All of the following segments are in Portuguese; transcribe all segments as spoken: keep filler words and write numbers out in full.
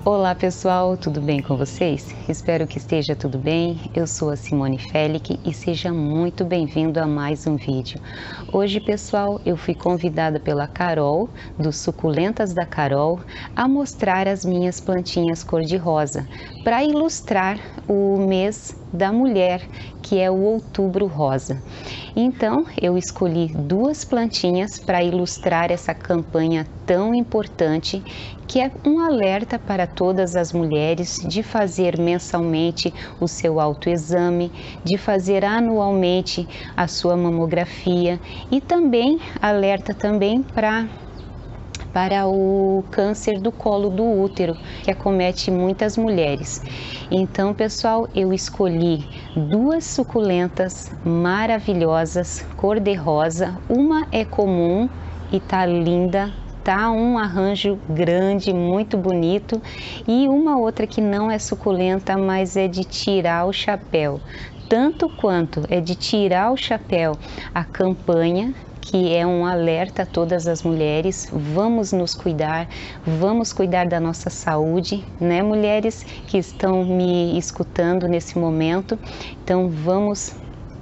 Olá pessoal, tudo bem com vocês? Espero que esteja tudo bem. Eu sou a Simone Felic e seja muito bem-vindo a mais um vídeo. Hoje, pessoal, eu fui convidada pela Carol, do Suculentas da Carol, a mostrar as minhas plantinhas cor-de-rosa, para ilustrar o mês da mulher, que é o Outubro Rosa. Então, eu escolhi duas plantinhas para ilustrar essa campanha tão importante, que é um alerta para todas as mulheres de fazer mensalmente o seu autoexame, de fazer anualmente a sua mamografia e também alerta também para para o câncer do colo do útero, que acomete muitas mulheres. Então, pessoal, eu escolhi duas suculentas maravilhosas, cor-de-rosa. Uma é comum e tá linda, tá um arranjo grande, muito bonito, e uma outra que não é suculenta, mas é de tirar o chapéu. Tanto quanto é de tirar o chapéu a campanha, que é um alerta a todas as mulheres. Vamos nos cuidar, vamos cuidar da nossa saúde, né, mulheres que estão me escutando nesse momento. Então vamos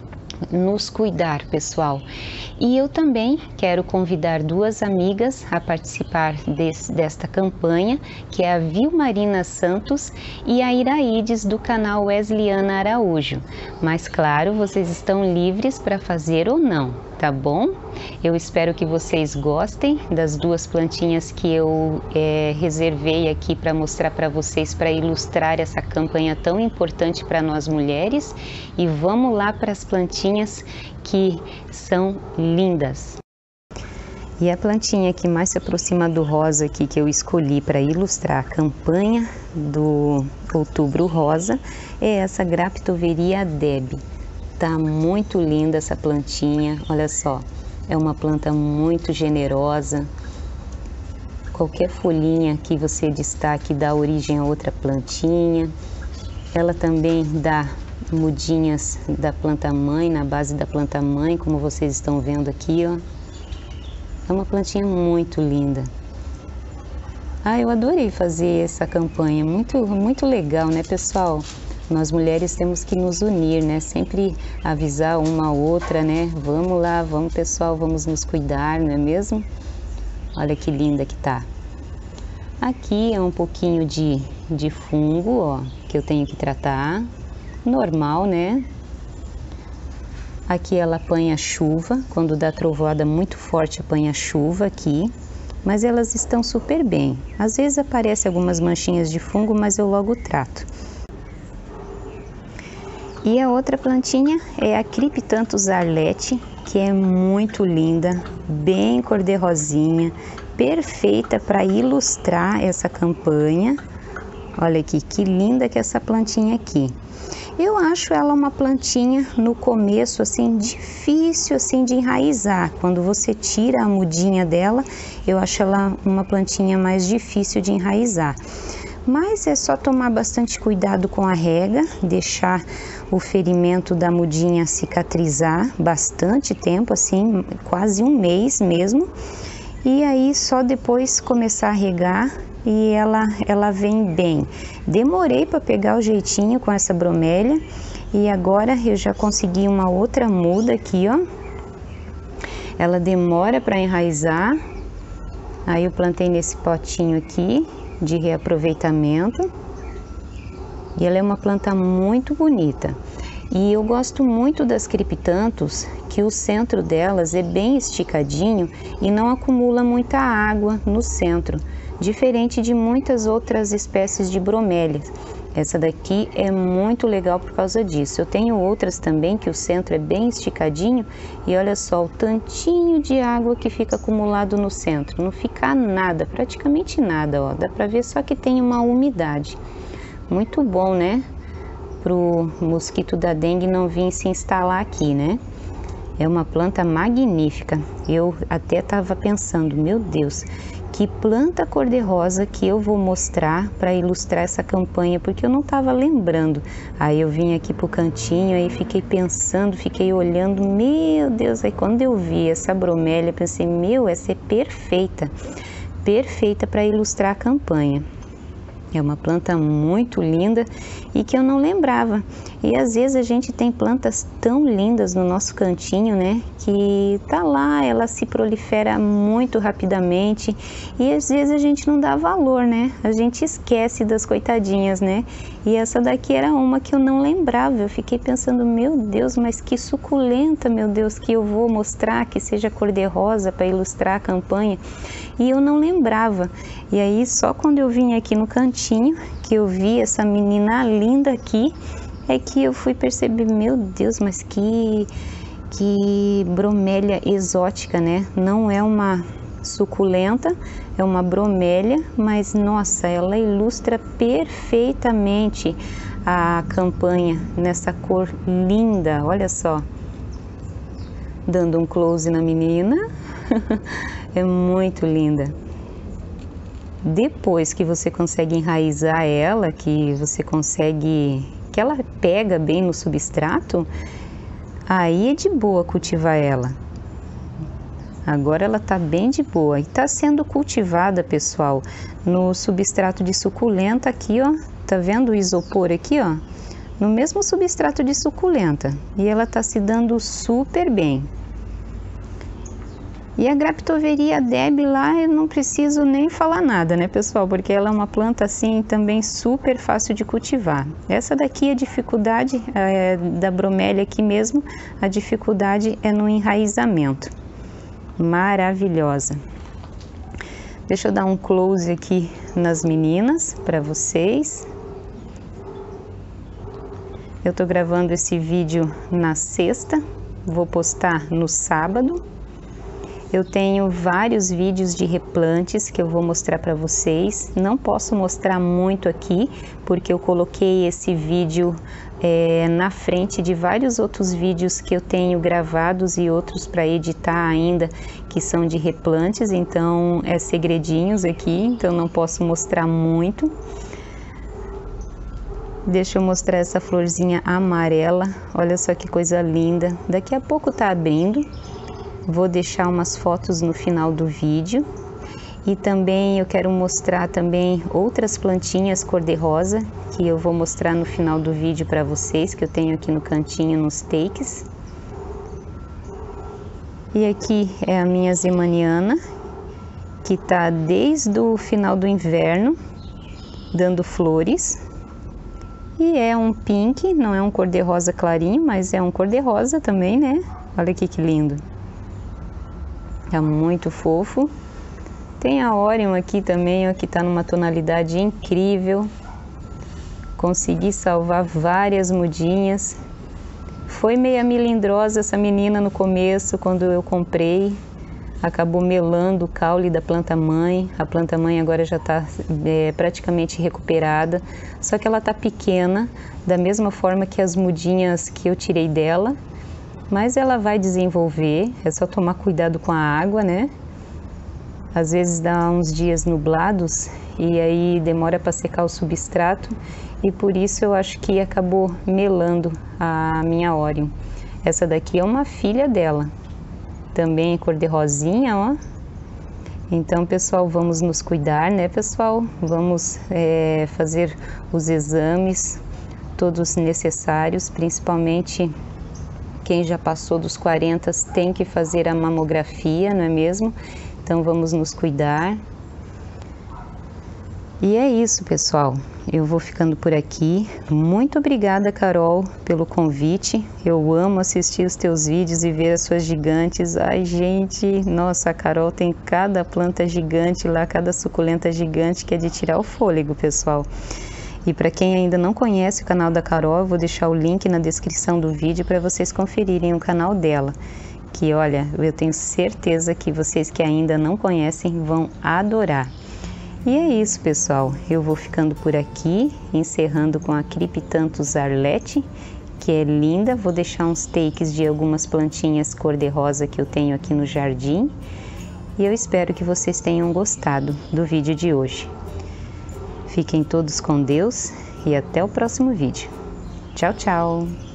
nos cuidar, pessoal. E eu também quero convidar duas amigas a participar desse, desta campanha, que é a Vilmarina Santos e a Iraides, do canal Wesleyana Araújo. Mas claro, vocês estão livres para fazer ou não, tá bom? Eu espero que vocês gostem das duas plantinhas que eu é, reservei aqui para mostrar para vocês, para ilustrar essa campanha tão importante para nós mulheres. E vamos lá para as plantinhas que são lindas. E a plantinha que mais se aproxima do rosa aqui, que eu escolhi para ilustrar a campanha do Outubro Rosa, é essa Graptoveria Deb. Tá muito linda essa plantinha, olha só, é uma planta muito generosa. Qualquer folhinha que você destaque dá origem a outra plantinha. Ela também dá mudinhas da planta mãe, na base da planta mãe, como vocês estão vendo aqui, ó. É uma plantinha muito linda. Ah, eu adorei fazer essa campanha, muito, muito legal, né, pessoal? Nós mulheres temos que nos unir, né? Sempre avisar uma a outra, né? Vamos lá, vamos pessoal, vamos nos cuidar, não é mesmo? Olha que linda que tá. Aqui é um pouquinho de, de fungo, ó, que eu tenho que tratar. Normal, né? Aqui ela apanha chuva, quando dá trovoada muito forte apanha chuva aqui. Mas elas estão super bem. Às vezes aparecem algumas manchinhas de fungo, mas eu logo trato. E a outra plantinha é a Criptanthus Arlete, que é muito linda, bem cor-de-rosinha, perfeita para ilustrar essa campanha. Olha aqui, que linda que é essa plantinha aqui. Eu acho ela uma plantinha no começo assim difícil assim de enraizar. Quando você tira a mudinha dela, eu acho ela uma plantinha mais difícil de enraizar. Mas é só tomar bastante cuidado com a rega, deixar o ferimento da mudinha cicatrizar bastante tempo, assim, quase um mês mesmo. E aí só depois começar a regar e ela, ela vem bem. Demorei para pegar o jeitinho com essa bromélia e agora eu já consegui uma outra muda aqui, ó. Ela demora para enraizar. Aí eu plantei nesse potinho aqui de reaproveitamento. E ela é uma planta muito bonita. E eu gosto muito das Criptanthus, que o centro delas é bem esticadinho e não acumula muita água no centro, diferente de muitas outras espécies de bromélias. Essa daqui é muito legal por causa disso. Eu tenho outras também que o centro é bem esticadinho e olha só o tantinho de água que fica acumulado no centro. Não fica nada, praticamente nada, ó. Dá pra ver só que tem uma umidade. Muito bom, né? Pro mosquito da dengue não vir se instalar aqui, né? É uma planta magnífica. Eu até estava pensando, meu Deus, que planta cor-de-rosa que eu vou mostrar para ilustrar essa campanha, porque eu não estava lembrando. Aí eu vim aqui pro cantinho, aí fiquei pensando, fiquei olhando, meu Deus, aí quando eu vi essa bromélia, pensei, meu, essa é perfeita, perfeita para ilustrar a campanha. É uma planta muito linda e que eu não lembrava. E às vezes a gente tem plantas tão lindas no nosso cantinho, né? Que tá lá, ela se prolifera muito rapidamente e às vezes a gente não dá valor, né? A gente esquece das coitadinhas, né? E essa daqui era uma que eu não lembrava. Eu fiquei pensando, meu Deus, mas que suculenta, meu Deus, que eu vou mostrar, que seja cor-de-rosa para ilustrar a campanha. E eu não lembrava. E aí só quando eu vim aqui no cantinho, que eu vi essa menina linda aqui, é que eu fui perceber, meu Deus, mas que, que bromélia exótica, né? Não é uma suculenta, é uma bromélia, mas nossa, ela ilustra perfeitamente a campanha nessa cor linda, olha só. Dando um close na menina, é muito linda. Depois que você consegue enraizar ela, que você consegue, que ela pega bem no substrato, aí é de boa cultivar ela. Agora ela tá bem de boa e tá sendo cultivada, pessoal, no substrato de suculenta aqui, ó. Tá vendo o isopor aqui, ó? No mesmo substrato de suculenta. E ela tá se dando super bem. E a Graptoveria Deb lá, eu não preciso nem falar nada, né, pessoal? Porque ela é uma planta, assim, também super fácil de cultivar. Essa daqui, a dificuldade é, da bromélia aqui mesmo, a dificuldade é no enraizamento. Maravilhosa. Deixa eu dar um close aqui nas meninas para vocês. Eu tô gravando esse vídeo na sexta, vou postar no sábado. Eu tenho vários vídeos de replantes que eu vou mostrar para vocês. Não posso mostrar muito aqui, porque eu coloquei esse vídeo é, na frente de vários outros vídeos que eu tenho gravados e outros para editar ainda, que são de replantes. Então, é segredinhos aqui, então não posso mostrar muito. Deixa eu mostrar essa florzinha amarela. Olha só que coisa linda. Daqui a pouco tá abrindo. Vou deixar umas fotos no final do vídeo e também eu quero mostrar também outras plantinhas cor-de-rosa que eu vou mostrar no final do vídeo para vocês, que eu tenho aqui no cantinho nos takes. E aqui é a minha zemaniana, que tá desde o final do inverno dando flores. E é um pink, não é um cor-de-rosa clarinho, mas é um cor-de-rosa também, né? Olha aqui que lindo. Tá muito fofo. Tem a Orion aqui também, ó, que tá numa tonalidade incrível. Consegui salvar várias mudinhas. Foi meia melindrosa essa menina no começo, quando eu comprei. Acabou melando o caule da planta-mãe. A planta-mãe agora já tá é, praticamente recuperada. Só que ela tá pequena, da mesma forma que as mudinhas que eu tirei dela. Mas ela vai desenvolver, é só tomar cuidado com a água, né? Às vezes dá uns dias nublados e aí demora para secar o substrato e por isso eu acho que acabou melando a minha Orion. Essa daqui é uma filha dela, também cor de rosinha, ó. Então, pessoal, vamos nos cuidar, né, pessoal? Vamos é, fazer os exames todos necessários, principalmente quem já passou dos quarenta tem que fazer a mamografia, não é mesmo? Então vamos nos cuidar. E é isso, pessoal. Eu vou ficando por aqui. Muito obrigada, Carol, pelo convite. Eu amo assistir os teus vídeos e ver as suas gigantes. Ai, gente, nossa, a Carol tem cada planta gigante lá, cada suculenta gigante que é de tirar o fôlego, pessoal. E para quem ainda não conhece o canal da Carol, eu vou deixar o link na descrição do vídeo para vocês conferirem o canal dela. Que olha, eu tenho certeza que vocês que ainda não conhecem vão adorar. E é isso, pessoal. Eu vou ficando por aqui, encerrando com a Cryptanthus Arlette, que é linda. Vou deixar uns takes de algumas plantinhas cor-de-rosa que eu tenho aqui no jardim. E eu espero que vocês tenham gostado do vídeo de hoje. Fiquem todos com Deus e até o próximo vídeo. Tchau, tchau!